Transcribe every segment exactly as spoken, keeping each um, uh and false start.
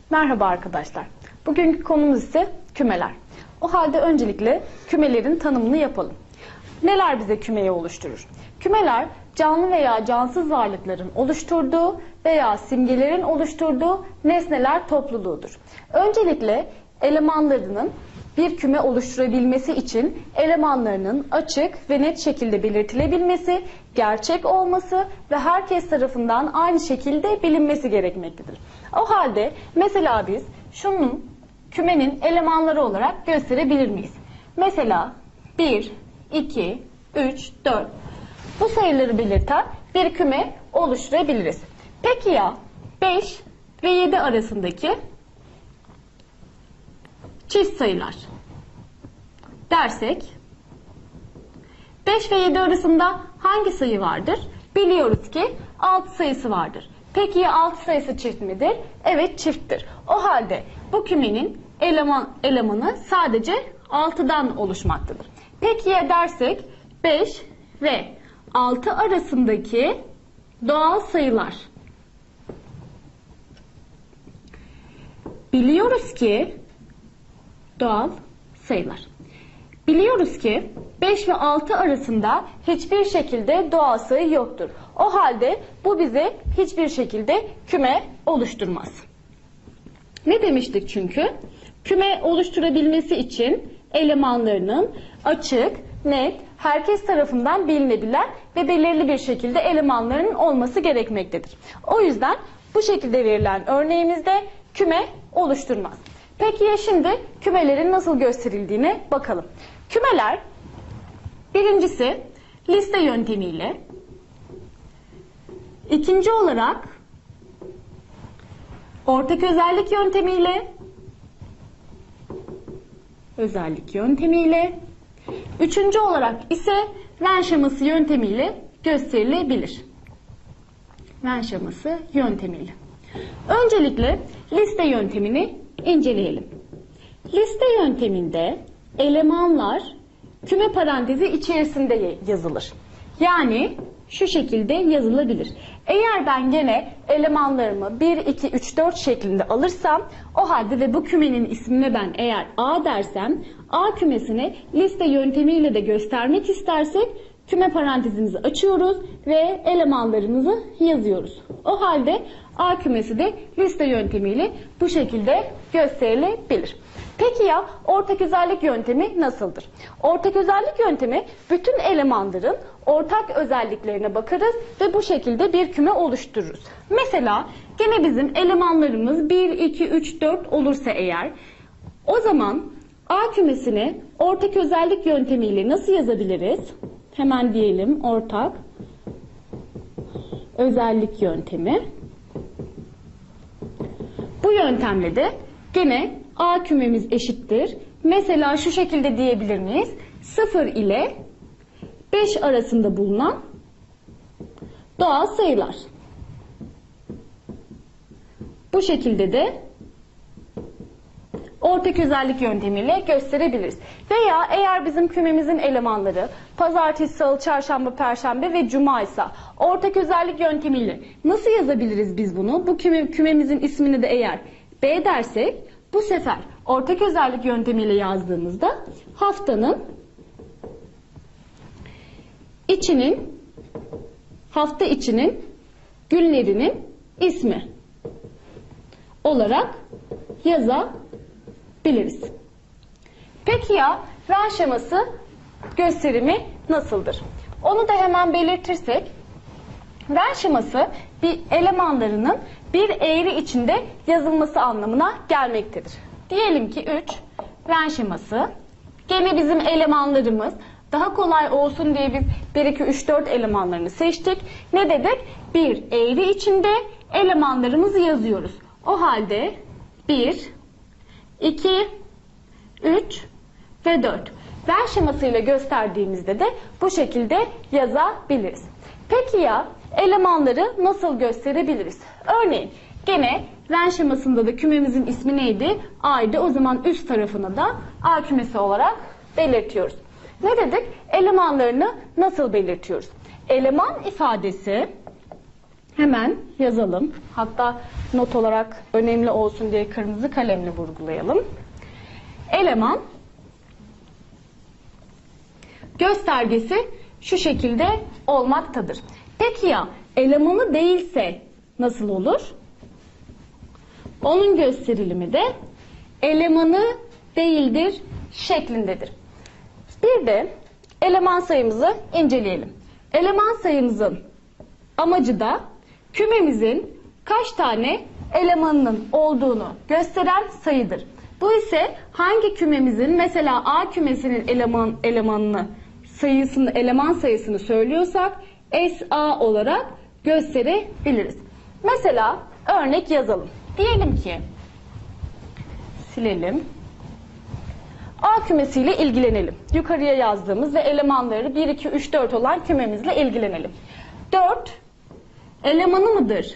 Merhaba arkadaşlar. Bugünkü konumuz ise kümeler. O halde öncelikle kümelerin tanımını yapalım. Neler bize kümeyi oluşturur? Kümeler canlı veya cansız varlıkların oluşturduğu veya simgelerin oluşturduğu nesneler topluluğudur. Öncelikle elemanlarının bir küme oluşturabilmesi için elemanlarının açık ve net şekilde belirtilebilmesi, gerçek olması ve herkes tarafından aynı şekilde bilinmesi gerekmektedir. O halde mesela biz şunun kümenin elemanları olarak gösterebilir miyiz? Mesela bir, iki, üç, dört. Bu sayıları belirten bir küme oluşturabiliriz. Peki ya beş ve yedi arasındaki çift sayılar dersek beş ve yedi arasında hangi sayı vardır? Biliyoruz ki altı sayısı vardır. Peki ya altı sayısı çift midir? Evet, çifttir. O halde bu kümenin eleman elemanı sadece altıdan oluşmaktadır. Peki ya dersek beş ve altı arasındaki doğal sayılar. Biliyoruz ki doğal sayılar. Biliyoruz ki beş ve altı arasında hiçbir şekilde doğal sayı yoktur. O halde bu bize hiçbir şekilde küme oluşturmaz. Ne demiştik çünkü? Küme oluşturabilmesi için elemanlarının açık, net, herkes tarafından bilinebilen ve belirli bir şekilde elemanlarının olması gerekmektedir. O yüzden bu şekilde verilen örneğimizde küme oluşturmaz. Peki ya şimdi kümelerin nasıl gösterildiğine bakalım. Kümeler birincisi liste yöntemiyle, ikinci olarak ortak özellik yöntemiyle, özellik yöntemiyle, üçüncü olarak ise Venn şeması yöntemiyle gösterilebilir. Venn şeması yöntemiyle. Öncelikle liste yöntemini inceleyelim. Liste yönteminde elemanlar küme parantezi içerisinde yazılır. Yani şu şekilde yazılabilir. Eğer ben gene elemanlarımı bir, iki, üç, dört şeklinde alırsam o halde ve bu kümenin ismine ben eğer A dersem A kümesini liste yöntemiyle de göstermek istersek küme parantezimizi açıyoruz ve elemanlarımızı yazıyoruz. O halde A kümesi de liste yöntemiyle bu şekilde gösterilebilir. Peki ya ortak özellik yöntemi nasıldır? Ortak özellik yöntemi bütün elemanların ortak özelliklerine bakarız ve bu şekilde bir küme oluştururuz. Mesela gene bizim elemanlarımız bir, iki, üç, dört olursa eğer o zaman A kümesini ortak özellik yöntemiyle nasıl yazabiliriz? Hemen diyelim ortak özellik yöntemi. Bu yöntemle de gene A kümemiz eşittir. Mesela şu şekilde diyebilir miyiz? sıfır ile beş arasında bulunan doğal sayılar. Bu şekilde de ortak özellik yöntemiyle gösterebiliriz. Veya eğer bizim kümemizin elemanları pazartesi, salı, çarşamba, perşembe ve cuma ise ortak özellik yöntemiyle nasıl yazabiliriz biz bunu? Bu küme, kümemizin ismini de eğer B dersek bu sefer ortak özellik yöntemiyle yazdığımızda haftanın içinin hafta içinin günlerinin ismi olarak yazabiliriz. Peki ya Venn şeması gösterimi nasıldır? Onu da hemen belirtirsek Venn şeması bir elemanlarının bir eğri içinde yazılması anlamına gelmektedir. Diyelim ki üç Venn şeması. Gene bizim elemanlarımız daha kolay olsun diye biz bir, iki, üç, dört elemanlarını seçtik. Ne dedik? Bir eğri içinde elemanlarımızı yazıyoruz. O halde bir, iki, üç ve dört. Venn şemasıyla gösterdiğimizde de bu şekilde yazabiliriz. Peki ya elemanları nasıl gösterebiliriz? Örneğin gene Venn şemasında da kümemizin ismi neydi? A'ydı. O zaman üst tarafına da A kümesi olarak belirtiyoruz. Ne dedik? Elemanlarını nasıl belirtiyoruz? Eleman ifadesi Hemen yazalım. Hatta not olarak önemli olsun diye kırmızı kalemle vurgulayalım. Eleman göstergesi şu şekilde olmaktadır. Peki ya elemanı değilse nasıl olur? Onun gösterilimi de elemanı değildir şeklindedir. Bir de eleman sayımızı inceleyelim. Eleman sayımızın amacı da kümemizin kaç tane elemanının olduğunu gösteren sayıdır. Bu ise hangi kümemizin mesela A kümesinin eleman elemanını sayısını eleman sayısını söylüyorsak S A olarak gösterebiliriz. Mesela örnek yazalım. Diyelim ki silelim. A kümesiyle ilgilenelim. Yukarıya yazdığımız ve elemanları bir, iki, üç, dört olan kümemizle ilgilenelim. dört elemanı mıdır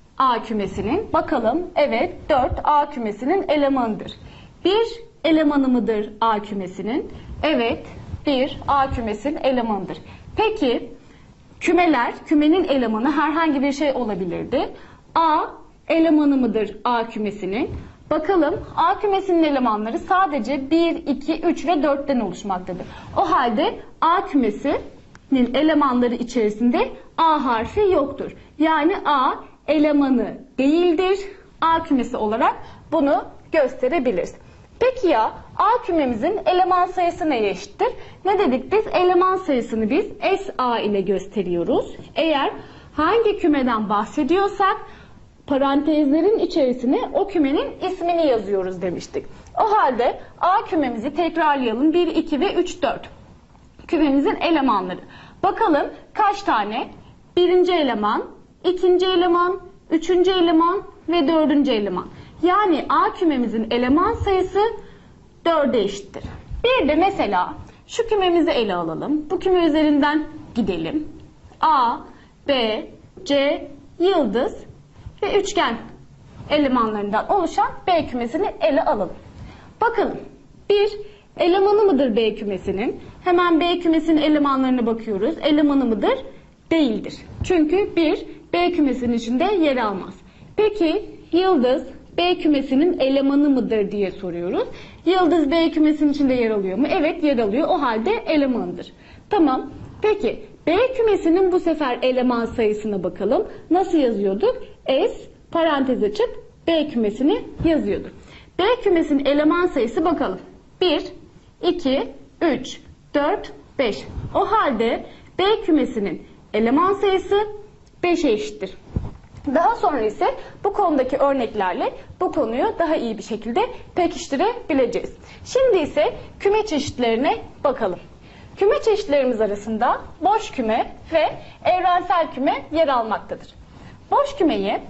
A kümesinin? Bakalım. Evet, dört A kümesinin elemanıdır. bir elemanı mıdır A kümesinin? Evet, bir A kümesinin elemanıdır. Peki kümeler, kümenin elemanı herhangi bir şey olabilirdi. A elemanı mıdır A kümesinin? Bakalım A kümesinin elemanları sadece bir, iki, üç ve dörtten oluşmaktadır. O halde A kümesinin elemanları içerisinde A harfi yoktur. Yani A elemanı değildir. A kümesi olarak bunu gösterebiliriz. Peki ya A kümemizin eleman sayısı neye eşittir? Ne dedik biz? Eleman sayısını biz S A ile gösteriyoruz. Eğer hangi kümeden bahsediyorsak parantezlerin içerisine o kümenin ismini yazıyoruz demiştik. O halde A kümemizi tekrarlayalım. bir, iki ve üç, dört. Kümemizin elemanları. Bakalım kaç tane? Birinci eleman, ikinci eleman, üçüncü eleman ve dördüncü eleman. Yani A kümemizin eleman sayısı dörde eşittir. Bir de mesela şu kümemizi ele alalım. Bu küme üzerinden gidelim. A, B, C, yıldız ve üçgen elemanlarından oluşan B kümesini ele alalım. Bakalım. Bir elemanı mıdır B kümesinin? Hemen B kümesinin elemanlarına bakıyoruz. Elemanı mıdır? Değildir. Çünkü bir B kümesinin içinde yer almaz. Peki yıldız B kümesinin elemanı mıdır diye soruyoruz. Yıldız B kümesinin içinde yer alıyor mu? Evet, yer alıyor. O halde elemandır. Tamam. Peki B kümesinin bu sefer eleman sayısına bakalım. Nasıl yazıyorduk? S parantez açıp B kümesini yazıyorduk. B kümesinin eleman sayısı bakalım. bir, iki, üç, dört, beş. O halde B kümesinin eleman sayısı beşe eşittir. Daha sonra ise bu konudaki örneklerle bu konuyu daha iyi bir şekilde pekiştirebileceğiz. Şimdi ise küme çeşitlerine bakalım. Küme çeşitlerimiz arasında boş küme ve evrensel küme yer almaktadır. Boş kümeyi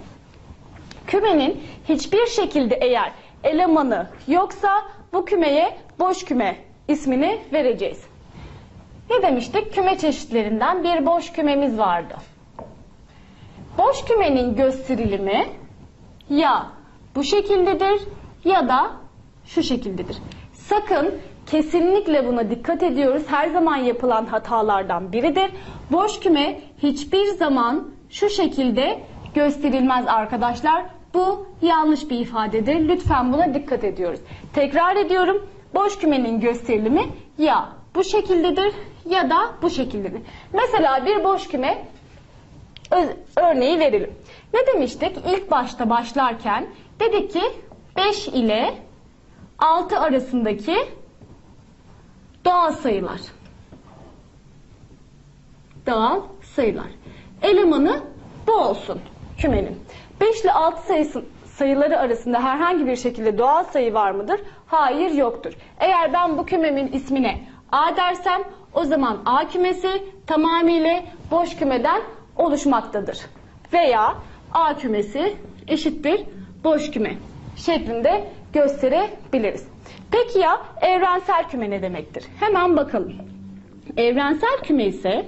kümenin hiçbir şekilde eğer elemanı yoksa bu kümeye boş küme ismini vereceğiz. Ne demiştik? Küme çeşitlerinden bir boş kümemiz vardı. Boş kümenin gösterilimi ya bu şekildedir ya da şu şekildedir. Sakın kesinlikle buna dikkat ediyoruz. Her zaman yapılan hatalardan biridir. Boş küme hiçbir zaman şu şekilde gösterilmez arkadaşlar. Bu yanlış bir ifadedir. Lütfen buna dikkat ediyoruz. Tekrar ediyorum. Boş kümenin gösterilimi ya bu şekildedir ya da bu şekildedir. Mesela bir boş küme örneği verelim. Ne demiştik? İlk başta başlarken dedik ki beş ile altı arasındaki doğal sayılar. Doğal sayılar. Elemanı bu olsun kümenin. beş ile altı sayısı, sayıları arasında herhangi bir şekilde doğal sayı var mıdır? Hayır, yoktur. Eğer ben bu kümemin ismine A dersem o zaman A kümesi tamamıyla boş kümeden oluşmaktadır. Veya A kümesi eşittir boş küme şeklinde gösterebiliriz. Peki ya evrensel küme ne demektir? Hemen bakalım. Evrensel küme ise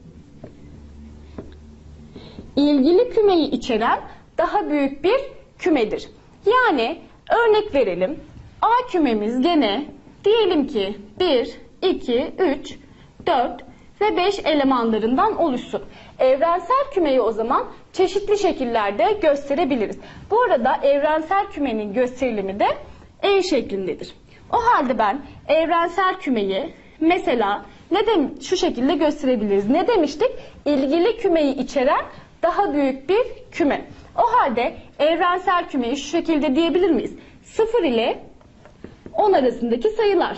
ilgili kümeyi içeren daha büyük bir kümedir. Yani örnek verelim. A kümemiz gene diyelim ki bir, iki, üç, dört ve beş elemanlarından oluşsun. Evrensel kümeyi o zaman çeşitli şekillerde gösterebiliriz. Bu arada evrensel kümenin gösterilimi de E şeklindedir. O halde ben evrensel kümeyi mesela ne dem şu şekilde gösterebiliriz. Ne demiştik? İlgili kümeyi içeren daha büyük bir küme. O halde evrensel kümeyi şu şekilde diyebilir miyiz? sıfır ile on arasındaki sayılar.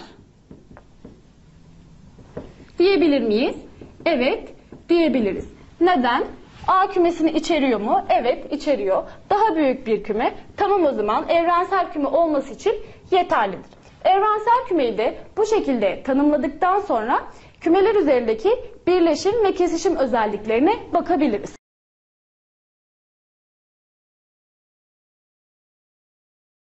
Diyebilir miyiz? Evet, diyebiliriz. Neden? A kümesini içeriyor mu? Evet, içeriyor. Daha büyük bir küme. Tamam, o zaman evrensel küme olması için yeterlidir. Evrensel kümeyi de bu şekilde tanımladıktan sonra kümeler üzerindeki birleşim ve kesişim özelliklerine bakabiliriz.